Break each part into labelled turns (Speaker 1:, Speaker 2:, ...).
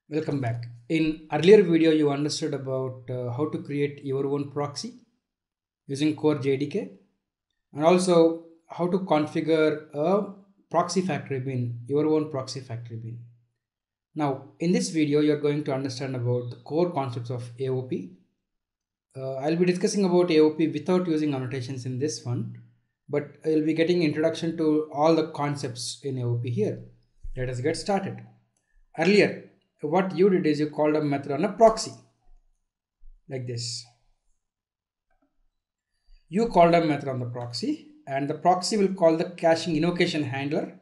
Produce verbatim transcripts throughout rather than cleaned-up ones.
Speaker 1: Welcome back. In earlier video, you understood about uh, how to create your own proxy using core J D K and also how to configure a proxy factory bin, your own proxy factory bin. Now, in this video, you're going to understand about the core concepts of A O P. Uh, I'll be discussing about A O P without using annotations in this one, but I'll be getting introduction to all the concepts in A O P here. Let us get started. Earlier, what you did is you called a method on a proxy like this. You called a method on the proxy and the proxy will call the caching invocation handler,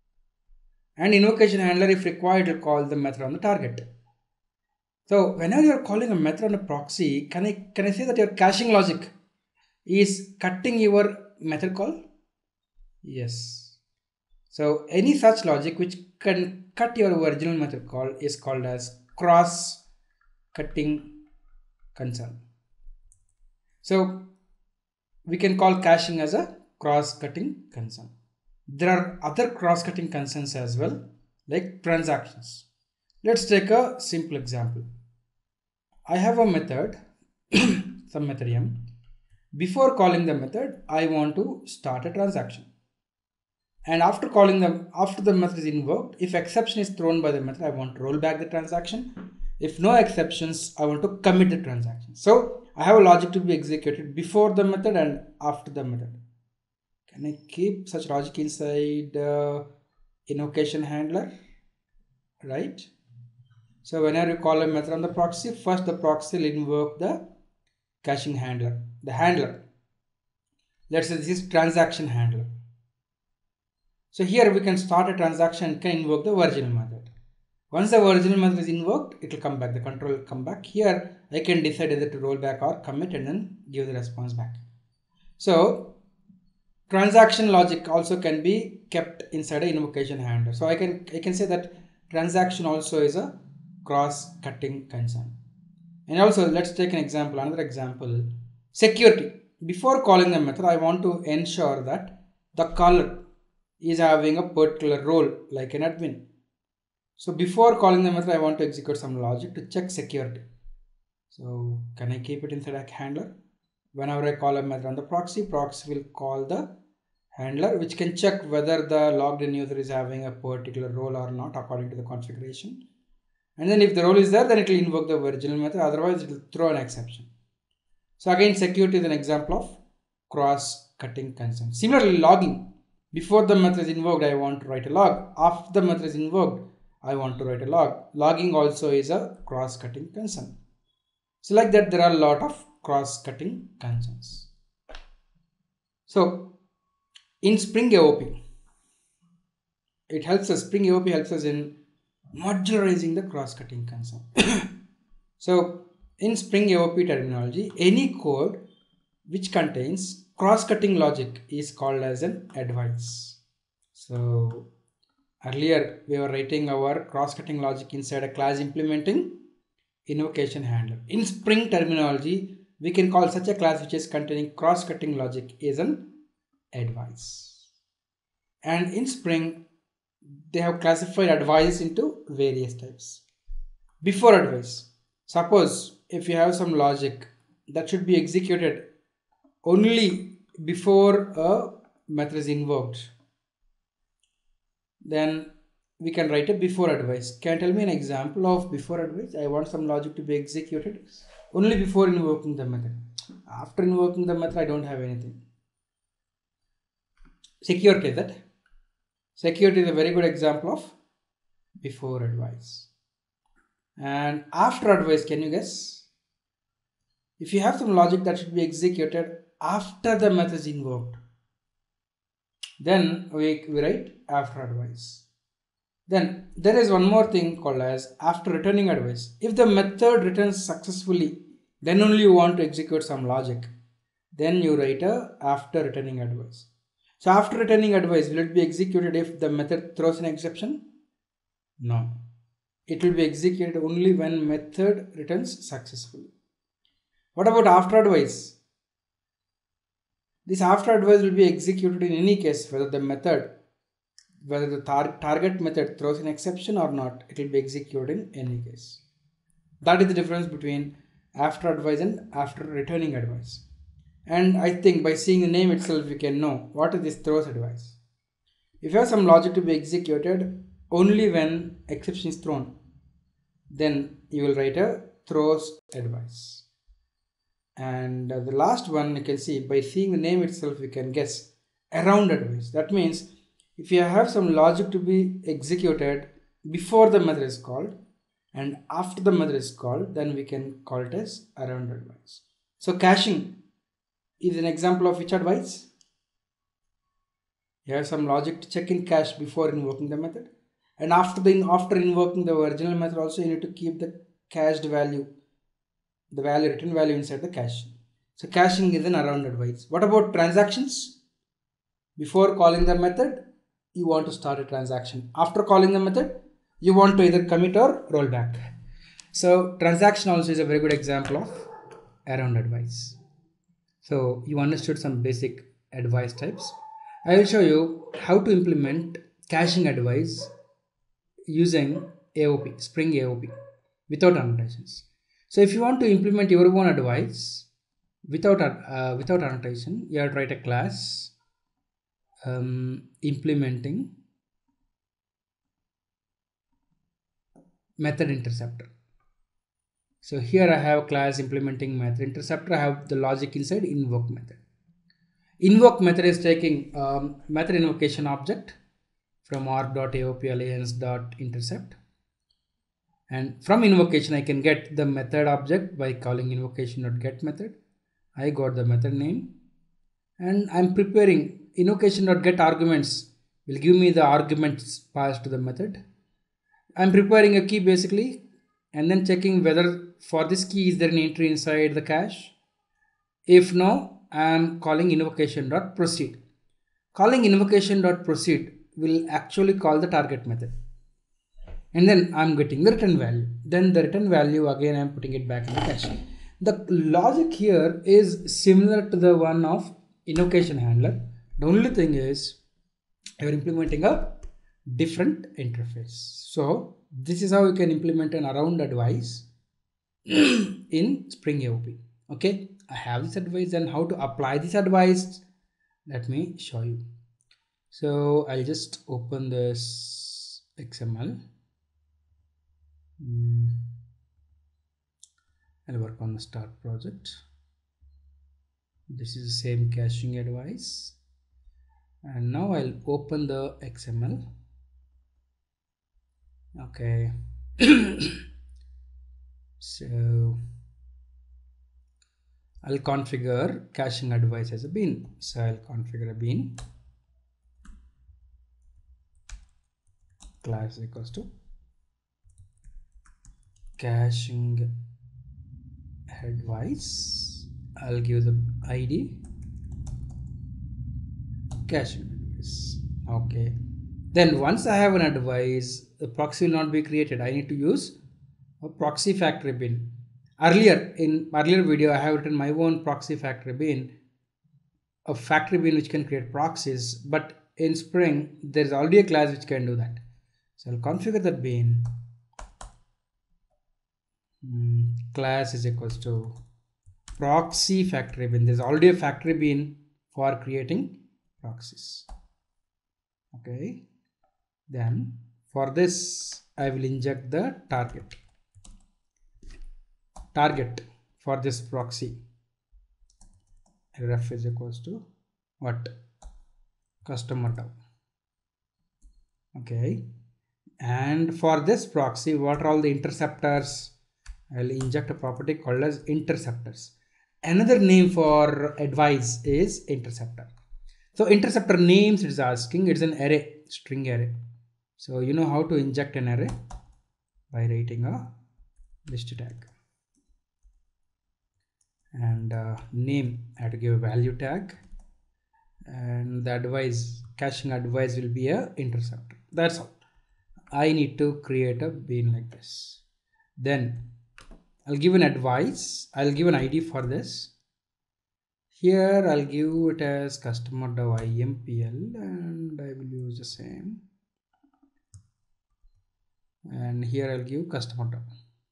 Speaker 1: and invocation handler, if required, will call the method on the target. So whenever you are calling a method on a proxy, can I can I say that your caching logic is cutting your method call? Yes. So any such logic which can cut your original method call is called as cross cutting concern. So we can call caching as a cross cutting concern. There are other cross cutting concerns as well, like transactions. Let's take a simple example. I have a method, some method m. Before calling the method, I want to start a transaction. And after calling them, after the method is invoked, if exception is thrown by the method, I want to roll back the transaction. If no exceptions, I want to commit the transaction. So I have a logic to be executed before the method and after the method. Can I keep such logic inside uh, invocation handler? Right? So whenever you call a method on the proxy, first the proxy will invoke the caching handler, the handler. Let's say this is transaction handler. So here we can start a transaction and can invoke the original method. Once the original method is invoked, it will come back. The control will come back. Here I can decide either to roll back or commit and then give the response back. So transaction logic also can be kept inside an invocation handler. So I can I can say that transaction also is a cross-cutting concern. And also let's take an example, another example, security. Before calling the method, I want to ensure that the caller is having a particular role like an admin. So before calling the method, I want to execute some logic to check security. So can I keep it inside a handler? Whenever I call a method on the proxy, proxy will call the handler, which can check whether the logged in user is having a particular role or not according to the configuration. And then if the role is there, then it will invoke the original method. Otherwise, it will throw an exception. So again, security is an example of cross-cutting concern. Similarly, logging. Before the method is invoked, I want to write a log. After the method is invoked, I want to write a log. Logging also is a cross-cutting concern. So like that, there are a lot of cross-cutting concerns. So in Spring A O P, it helps us, Spring A O P helps us in modularizing the cross-cutting concern. So in Spring A O P terminology, any code which contains cross-cutting logic is called as an advice. So earlier we were writing our cross-cutting logic inside a class implementing invocation handler. In Spring terminology, we can call such a class which is containing cross-cutting logic is an advice. And in Spring, they have classified advices into various types. Before advice, suppose if you have some logic that should be executed only before a method is invoked, then we can write a before advice. Can you tell me an example of before advice? I want some logic to be executed only before invoking the method. After invoking the method, I don't have anything. Security, is that? Security is a very good example of before advice. And after advice, can you guess? If you have some logic that should be executed after the method is invoked, then we, we write after advice. Then there is one more thing called as after returning advice. If the method returns successfully, then only you want to execute some logic. Then you write a after returning advice. So after returning advice, will it be executed if the method throws an exception? No. It will be executed only when method returns successfully. What about after advice? This after advice will be executed in any case, whether the method whether the tar target method throws an exception or not, it will be executed in any case. That is the difference between after advice and after returning advice. And I think by seeing the name itself, we can know what is this throws advice. If you have some logic to be executed only when exception is thrown, then you will write a throws advice. And uh, the last one, you can see by seeing the name itself, we can guess around advice. That means if you have some logic to be executed before the method is called and after the method is called, then we can call it as around advice. So caching is an example of which advice? You have some logic to check in cache before invoking the method, and after the after invoking the original method also you need to keep the cached value, the value written value inside the cache. So caching is an around advice. What about transactions? Before calling the method, you want to start a transaction. After calling the method, you want to either commit or roll back. So transaction also is a very good example of around advice. So you understood some basic advice types. I will show you how to implement caching advice using A O P, Spring A O P, without annotations. So if you want to implement your own advice without uh, without annotation, you have to write a class um, implementing method interceptor. So here I have class implementing method interceptor. I have the logic inside invoke method. Invoke method is taking um, method invocation object from arg.aop_alliance.intercept, and from invocation I can get the method object by calling invocation.get method. I got the method name, and I'm preparing invocation.get arguments will give me the arguments passed to the method. I'm preparing a key basically, and then checking whether for this key is there an entry inside the cache. If no, I am calling invocation.proceed. Calling invocation.proceed will actually call the target method, and then I'm getting the return value. Then the return value again I'm putting it back in the cache. The logic here is similar to the one of invocation handler. The only thing is you're implementing a different interface. So this is how you can implement an around advice in Spring A O P. Okay, I have this advice, and how to apply this advice, let me show you. So I'll just open this X M L. Mm. I'll work on the start project. This is the same caching advice, and now I'll open the X M L. Okay. So I'll configure caching advice as a bean. So I'll configure a bean class equals to caching advice. I'll give the I D caching advice. Okay. Then once I have an advice, the proxy will not be created. I need to use a proxy factory bin. Earlier in earlier video, I have written my own proxy factory bin, a factory bin which can create proxies. But in Spring, there is already a class which can do that. So I'll configure that bin. Mm, class is equals to proxy factory bin. There's already a factory bin for creating proxies. Okay. Then for this, I will inject the target. Target for this proxy. Ref is equals to what? Customer dom. Okay. And for this proxy, what are all the interceptors? I'll inject a property called as interceptors. Another name for advice is interceptor. So interceptor names, it's asking, it's an array, string array. So you know how to inject an array by writing a list tag. And uh, name, I have to give a value tag, and the advice, caching advice will be a interceptor. That's all. I need to create a bean like this. Then I'll give an advice. I'll give an I D for this. Here I'll give it as customer.impl, and I will use the same. and here I'll give customer dou.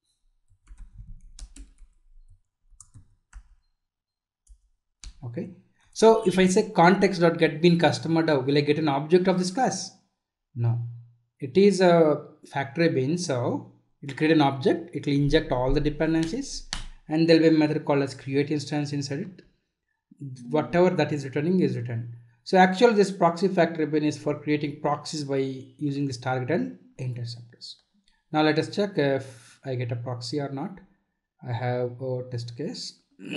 Speaker 1: Okay, so if I say context dot get bin customer dou, will I get an object of this class? No, it is a factory bin, so it will create an object, it will inject all the dependencies, and there will be a method called as create instance inside it. Whatever that is returning is returned. So actually this proxy factory bin is for creating proxies by using this target and interceptors. Now let us check if I get a proxy or not. I have a test case.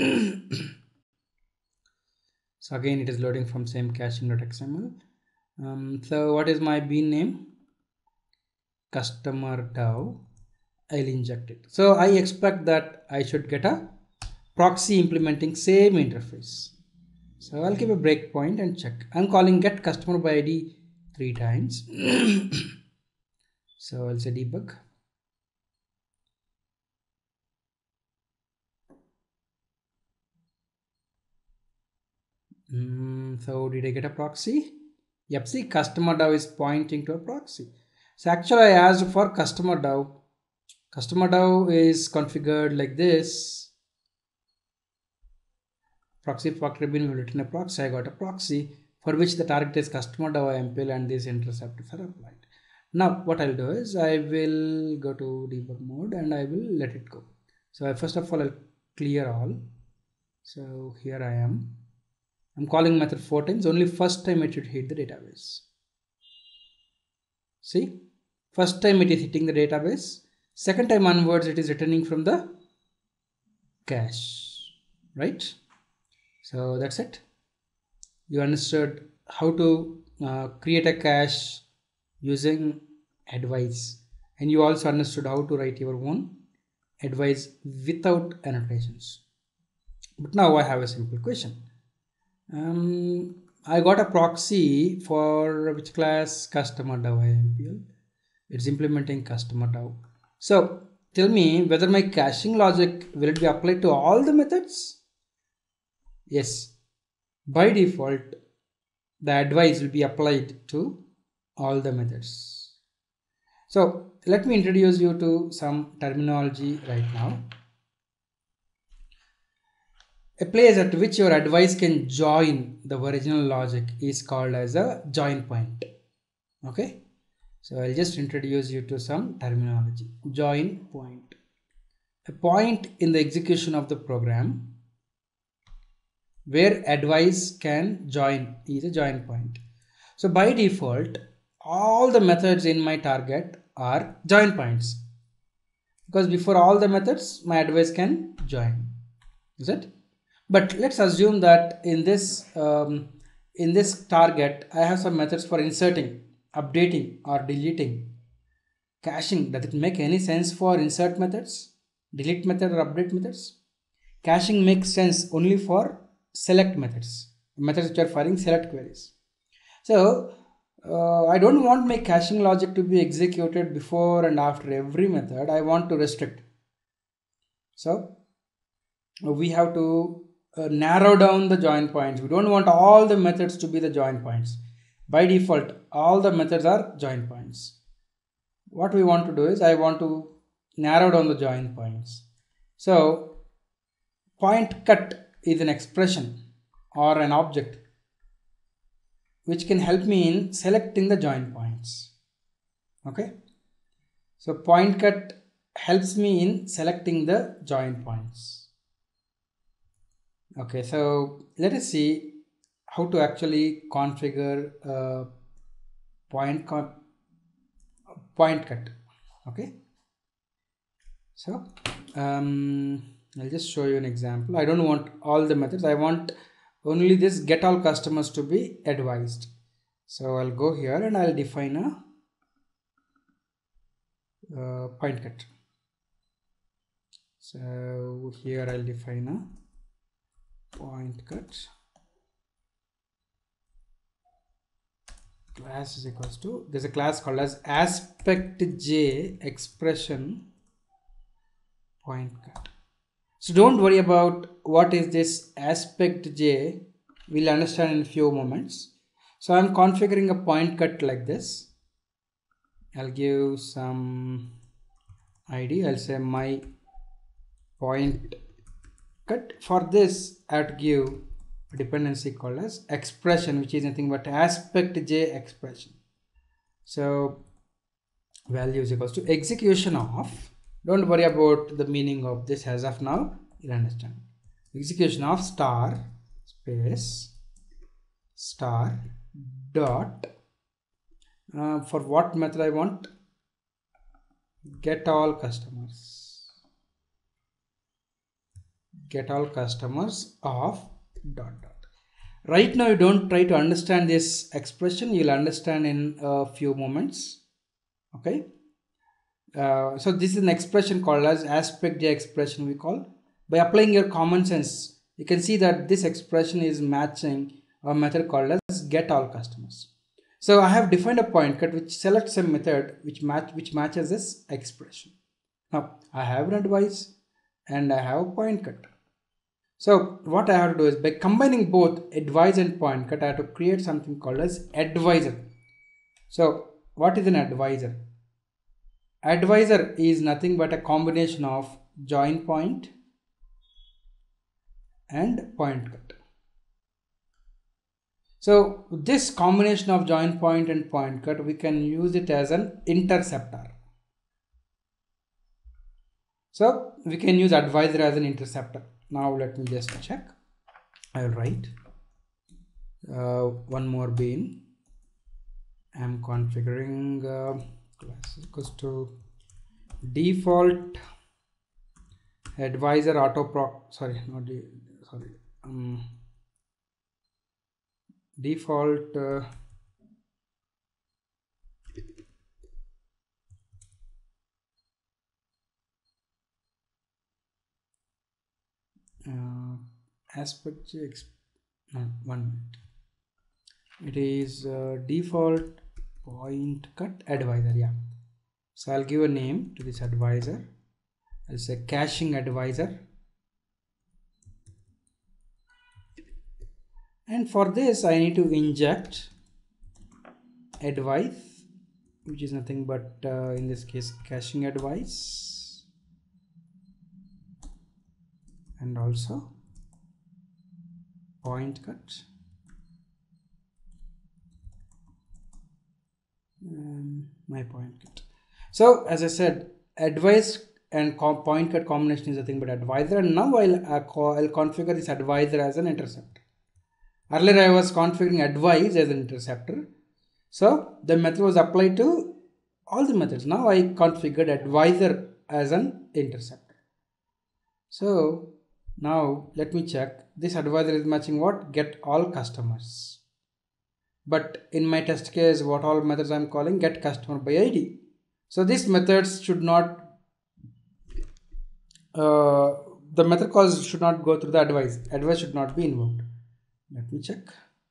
Speaker 1: So again it is loading from same caching.xml. Um, so what is my bean name? Customer dou. I'll inject it. So I expect that I should get a proxy implementing same interface. So I'll give a breakpoint and check. I'm calling get customer by I D three times. So I'll say debug. Mm, so did I get a proxy? Yep, see customer dou is pointing to a proxy. So actually I asked for customer dou. Customer dou is configured like this. Proxy factory bin will return a proxy. I got a proxy for which the target is customer dou M P L and these interceptors are applied. Now what I'll do is I will go to debug mode and I will let it go. So I, first of all I'll clear all. So here I am. I'm calling method four times. Only first time it should hit the database. See, first time it is hitting the database. Second time onwards it is returning from the cache, right? So that's it. You understood how to uh, create a cache using advice, and you also understood how to write your own advice without annotations. But now I have a simple question. Um, I got a proxy for which class? Customer dou M P L. It's implementing customer dou. So tell me whether my caching logic will it be applied to all the methods? Yes, by default the advice will be applied to all the methods. So let me introduce you to some terminology right now. A place at which your advice can join the original logic is called as a join point. Okay, so I'll just introduce you to some terminology. Join point, a point in the execution of the program where advice can join is a join point. So by default all the methods in my target are join points, because before all the methods my advice can join, is it? But let's assume that in this um, in this target I have some methods for inserting, updating or deleting. Caching, does it make any sense for insert methods, delete method or update methods? Caching makes sense only for select methods, methods which are firing select queries. So uh, I don't want my caching logic to be executed before and after every method. I want to restrict. So we have to uh, narrow down the join points. We don't want all the methods to be the join points. By default all the methods are join points. What we want to do is I want to narrow down the join points. So point cut is an expression or an object which can help me in selecting the join points. Okay, so point cut helps me in selecting the join points. Okay, so let us see how to actually configure uh, point point cut. Okay, so um, I'll just show you an example. I don't want all the methods. I want only this get all customers to be advised. So I'll go here and I'll define a uh, point cut. So here I'll define a point cut. Class is equals to, there's a class called as aspect j expression point cut. So don't worry about what is this aspect j, we'll understand in a few moments. So I'm configuring a point cut like this, I'll give some I D. I'll say my point cut. For this, I have to give a dependency called as expression, which is nothing but aspect j expression. So value is equals to execution of, don't worry about the meaning of this as of now, you'll understand. Execution of star space star dot uh, for what method I want, get all customers, get all customers of dot dot. Right now you don't try to understand this expression, you'll understand in a few moments. Okay, uh, so this is an expression called as aspect j expression. We call, by applying your common sense, you can see that this expression is matching a method called as get all customers. So I have defined a point cut which selects a method which match which matches this expression. Now I have an advice and I have a point cut. So what I have to do is, by combining both advice and point cut, I have to create something called as advisor. So what is an advisor? Advisor is nothing but a combination of join point and point cut. So this combination of join point and point cut, we can use it as an interceptor. So we can use advisor as an interceptor. Now let me just check. I'll write uh, one more bean. I'm configuring uh, class equals to default advisor auto pro sorry not de sorry um default uh, uh, aspect no, one minute. It is uh, default point cut advisor. Yeah, so I'll give a name to this advisor. I'll say caching advisor, and for this I need to inject advice, which is nothing but uh, in this case caching advice, and also point cut, um, my point cut. So as I said, advice and point cut combination is nothing but advisor, and now I'll, uh, call, I'll configure this advisor as an interceptor. Earlier I was configuring advice as an interceptor, so the method was applied to all the methods. Now I configured advisor as an interceptor. So now let me check. This advisor is matching what? Get all customers. But in my test case, what all methods I'm calling? Get customer by I D. So these methods should not uh, the method calls should not go through the advice. Advice should not be invoked. Let me check.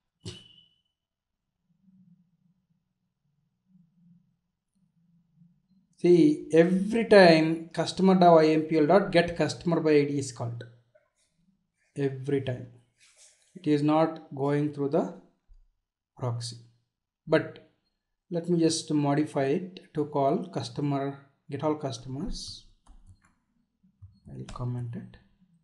Speaker 1: See, every time customer dot impl dot get customer by I D is called. Every time. It is not going through the proxy. But let me just modify it to call customer get all customers. I'll comment it.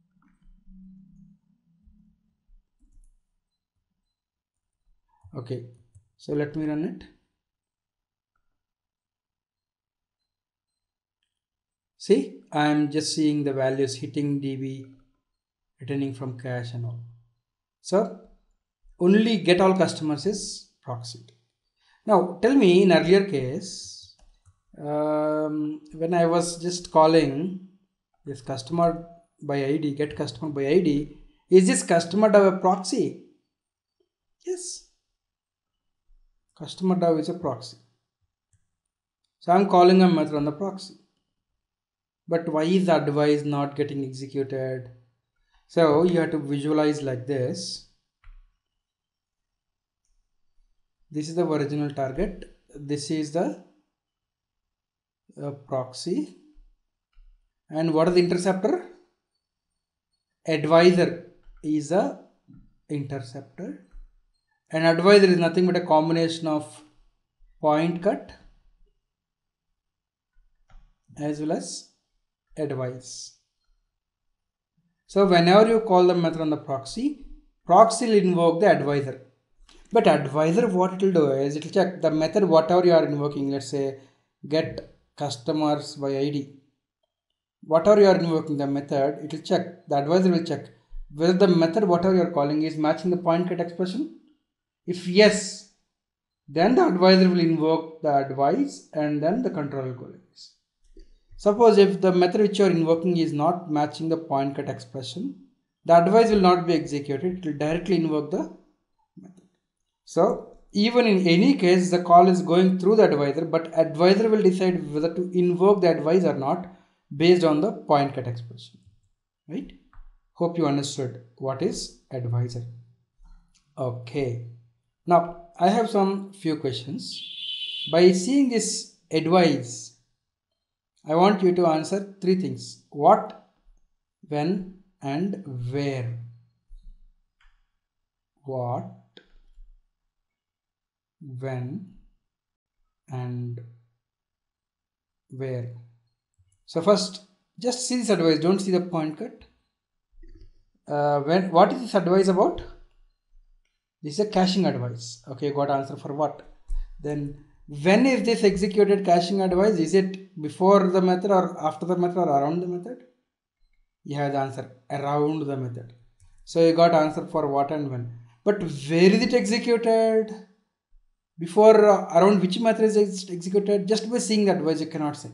Speaker 1: Okay, so let me run it. See, I'm just seeing the values hitting D B, returning from cache and all. So only get all customers is proxy. Now tell me, in earlier case, um, when I was just calling this customer by I D, get customer by I D, is this customer dot a proxy? Yes. Customer dot is a proxy. So I'm calling a method on the proxy. But why is the advice not getting executed? So you have to visualize like this. This is the original target. This is the uh, proxy. And what is the interceptor? Advisor is a interceptor. And advisor is nothing but a combination of point cut as well as advise. So whenever you call the method on the proxy, proxy will invoke the advisor. But advisor, what it will do is it will check the method whatever you are invoking. Let's say get customers by I D. Whatever you are invoking the method, it will check. The advisor will check whether the method whatever you are calling is matching the point get expression. If yes, then the advisor will invoke the advise and then the control will go like this. Suppose if the method which you are invoking is not matching the point cut expression, the advise will not be executed. It will directly invoke the method. So even in any case, the call is going through the advisor, but advisor will decide whether to invoke the advise or not based on the point cut expression. Right? Hope you understood what is advisor. Okay. Now I have some few questions. By seeing this advise, I want you to answer three things. What, when, and where. What, when, and where. So first, just see this advice. Don't see the point cut. Uh, when, what is this advice about? This is a caching advice. Okay, got answer for what? Then when is this executed caching advice? Is it before the method or after the method or around the method? You have the answer around the method. So you got answer for what and when. But where is it executed? Before, uh, around which method is it executed? Just by seeing the advice you cannot say.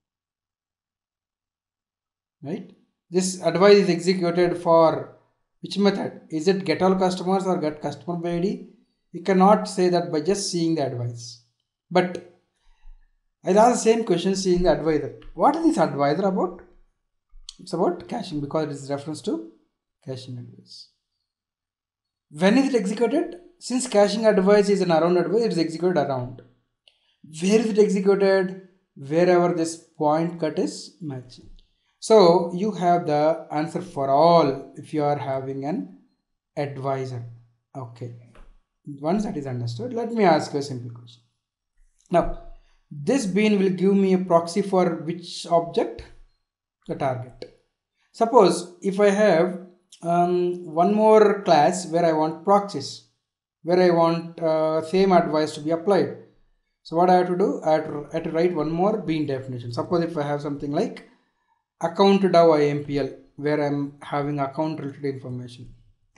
Speaker 1: Right? This advice is executed for which method? Is it get all customers or get customer by I D? You cannot say that by just seeing the advice. But I'll ask the same question seeing the advisor. What is this advisor about? It's about caching because it is reference to caching advice. When is it executed? Since caching advice is an around advice, it is executed around. Where is it executed? Wherever this point cut is matching. So you have the answer for all if you are having an advisor. Okay. Once that is understood, let me ask you a simple question. Now, this bean will give me a proxy for which object? The target. Suppose if I have um, one more class where I want proxies, where I want uh, same advice to be applied. So what I have to do? I have to, I have to write one more bean definition. Suppose if I have something like account dow I M P L where I'm having account related information.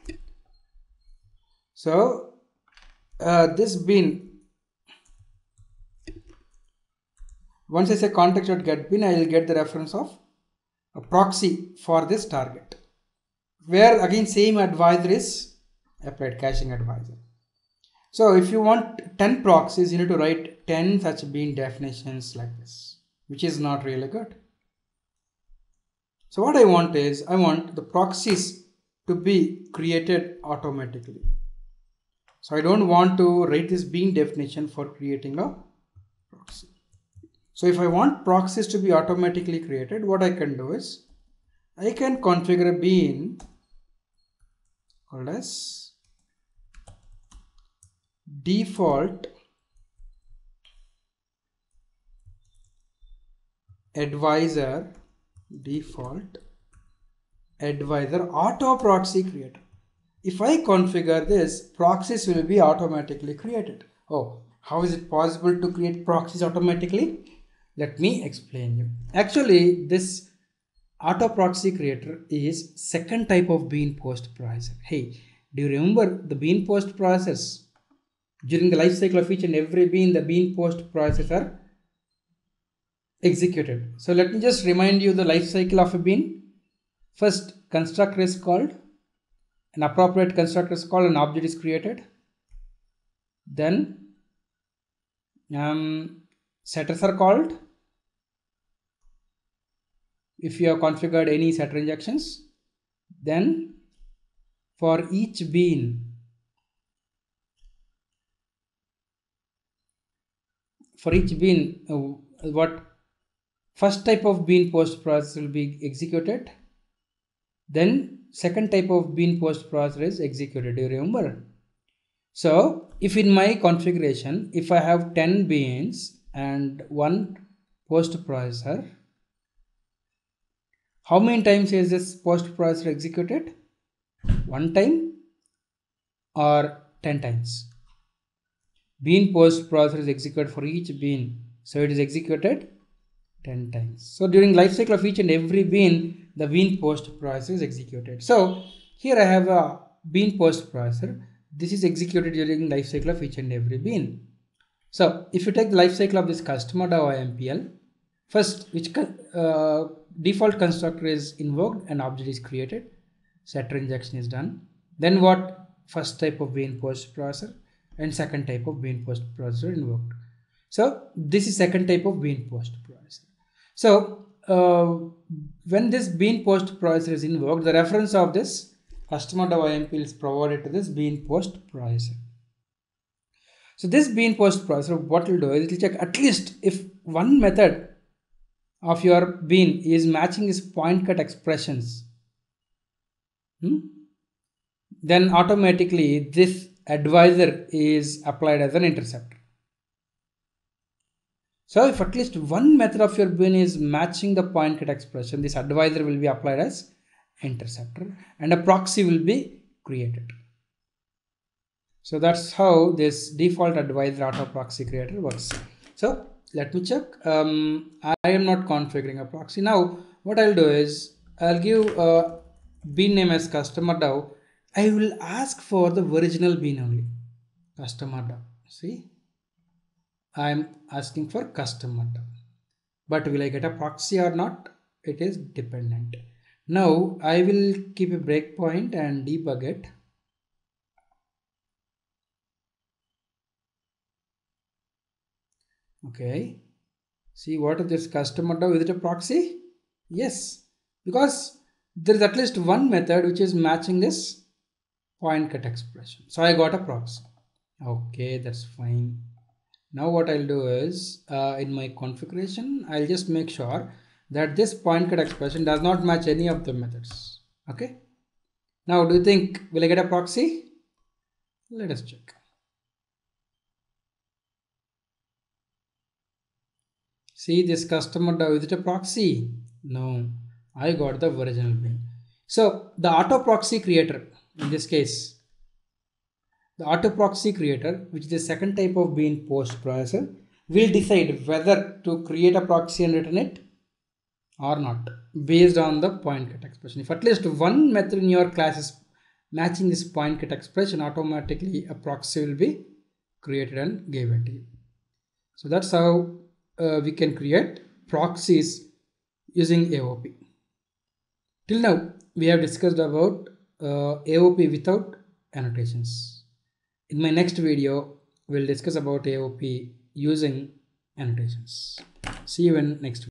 Speaker 1: So uh, this bean, once I say context.getBean, I will get the reference of a proxy for this target, where again same advisor is applied, caching advisor. So if you want ten proxies, you need to write ten such bean definitions like this, which is not really good. So what I want is, I want the proxies to be created automatically. So I don't want to write this bean definition for creating a proxy. So if I want proxies to be automatically created, what I can do is, I can configure a bean called as default advisor, default advisor auto proxy creator. If I configure this, proxies will be automatically created. Oh, how is it possible to create proxies automatically? Let me explain you. Actually, this auto proxy creator is second type of bean post processor. Hey, do you remember the bean post process? During the life cycle of each and every bean, the bean post processes are executed. So let me just remind you the life cycle of a bean. First, constructor is called, an appropriate constructor is called, an object is created. Then um, setters are called. If you have configured any setter injections, then for each bean, for each bean, uh, what first type of bean post process will be executed, then second type of bean post process is executed. Do you remember? So if in my configuration, if I have ten beans and one post processor, How many times is this post processor executed? One time or ten times? Bean post processor is executed for each bean. So it is executed ten times. So during life cycle of each and every bean, the bean post processor is executed. So here I have a bean post processor. This is executed during life cycle of each and every bean. So if you take the life cycle of this customer dot I M P L, first which uh, default constructor is invoked and object is created, setter injection is done. Then what? First type of bean post processor and second type of bean post processor invoked. So this is second type of bean post processor. So uh, when this bean post processor is invoked, the reference of this customer dot I M P L is provided to this bean post processor. So this bean post processor, what will do is it will check at least if one method of your bean is matching its point cut expressions, hmm? then automatically this advisor is applied as an interceptor. So if at least one method of your bean is matching the point cut expression, this advisor will be applied as interceptor and a proxy will be created. So that's how this default advisor auto proxy creator works. So let me check. Um, I am not configuring a proxy. Now what I'll do is I'll give a bean name as customer dot. I will ask for the original bean only. Customer dot. See, I'm asking for customer dot. But will I get a proxy or not? It is dependent. Now I will keep a breakpoint and debug it. Okay, see what is this customer dot? Is it a proxy? Yes, because there is at least one method which is matching this point cut expression. So I got a proxy. Okay, that's fine. Now what I'll do is uh, in my configuration, I'll just make sure that this point cut expression does not match any of the methods. Okay. Now do you think will I get a proxy? Let us check. See this customer dot, is it a proxy? No, I got the original bean. So the auto proxy creator, in this case, the auto proxy creator, which is the second type of bean post processor, will decide whether to create a proxy and return it or not based on the point cut expression. If at least one method in your class is matching this point cut expression, automatically a proxy will be created and given to you. So that's how Uh, we can create proxies using A O P. Till now we have discussed about uh, A O P without annotations. In my next video we'll discuss about A O P using annotations. See you in next video.